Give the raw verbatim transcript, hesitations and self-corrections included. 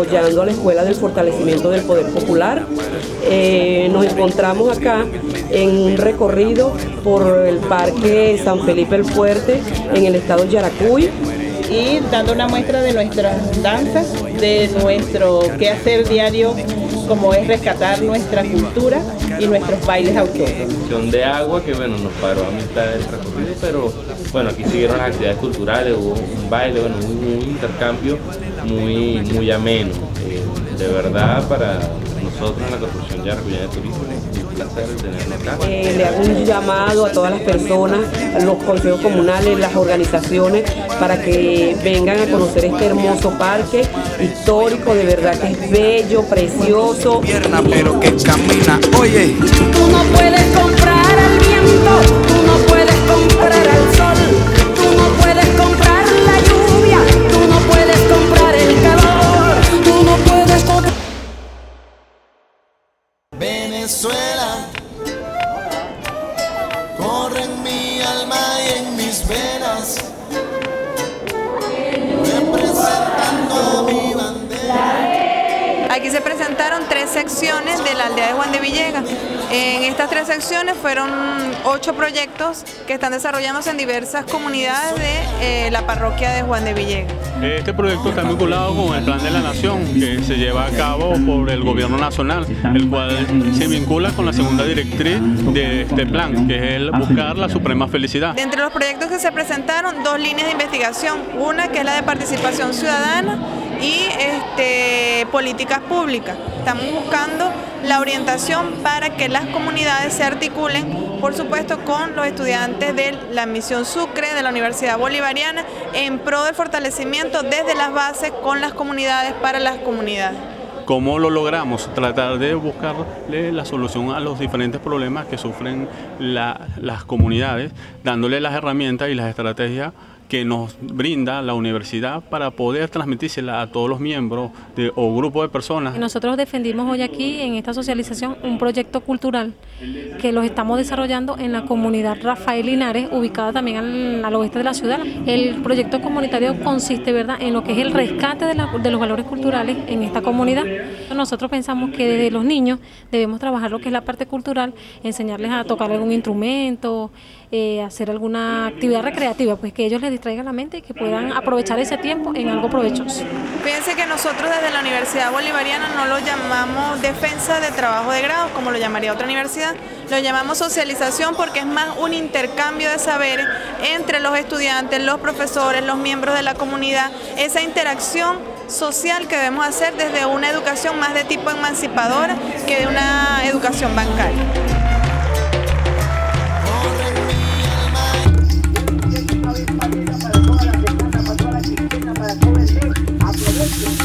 apoyando a la Escuela del Fortalecimiento del Poder Popular. Eh, nos encontramos acá en un recorrido por el Parque San Felipe el Fuerte en el estado Yaracuy, y dando una muestra de nuestras danzas, de nuestro quehacer diario, como es rescatar nuestra cultura y nuestros bailes autóctonos. De agua que bueno, nos paró a mitad del recorrido, pero bueno, aquí siguieron las actividades culturales, hubo un baile, bueno, un, un intercambio muy, muy ameno. Eh, de verdad, para nosotros en la Corporación Yaracuyana de Turismo es un placer tenerlo acá. Eh, le hago un llamado a todas las personas, a los consejos comunales, las organizaciones, para que vengan a conocer este hermoso parque histórico, de verdad que es bello, precioso. Pierna, pero que camina, oye. Tú no puedes comprar al viento, tú no puedes comprar al sol, tú no puedes comprar la lluvia, tú no puedes comprar el calor, tú no puedes comprar. Venezuela, corre en mi alma y en mis venas, representando a mi bandera. Aquí se presentaron tres secciones de la aldea de Juan de Villegas. En estas tres secciones fueron ocho proyectos que están desarrollándose en diversas comunidades de eh, la parroquia de Juan de Villegas. Este proyecto está vinculado con el Plan de la Nación que se lleva a cabo por el Gobierno Nacional, el cual se vincula con la segunda directriz de este plan, que es el buscar la suprema felicidad. De entre los proyectos que se presentaron, dos líneas de investigación, una que es la de participación ciudadana y este, políticas públicas. Estamos buscando la orientación para que las comunidades se articulen, por supuesto, con los estudiantes de la Misión Sucre, de la Universidad Bolivariana, en pro del fortalecimiento desde las bases con las comunidades, para las comunidades. ¿Cómo lo logramos? Tratar de buscarle la solución a los diferentes problemas que sufren la, las comunidades, dándole las herramientas y las estrategias que nos brinda la universidad para poder transmitírsela a todos los miembros de, o grupos de personas. Nosotros defendimos hoy aquí en esta socialización un proyecto cultural que los estamos desarrollando en la comunidad Rafael Linares, ubicada también al, al oeste de la ciudad. El proyecto comunitario consiste, ¿verdad?, en lo que es el rescate de, la, de los valores culturales en esta comunidad. Nosotros pensamos que desde los niños debemos trabajar lo que es la parte cultural, enseñarles a tocar algún instrumento, eh, hacer alguna actividad recreativa, pues que ellos les distraigan la mente y que puedan aprovechar ese tiempo en algo provechoso. Fíjense que nosotros desde la Universidad Bolivariana no lo llamamos defensa de trabajo de grado, como lo llamaría otra universidad, lo llamamos socialización porque es más un intercambio de saberes entre los estudiantes, los profesores, los miembros de la comunidad, esa interacción social que debemos hacer desde una educación más de tipo emancipadora que de una educación bancaria. Para toda la semana, para toda la quincena, para todo el mes, aprovechen.